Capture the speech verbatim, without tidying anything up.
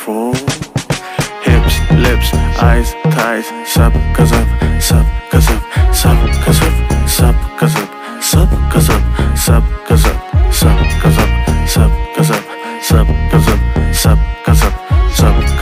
control. Hips, lips, eyes, ties, sup, cause I'm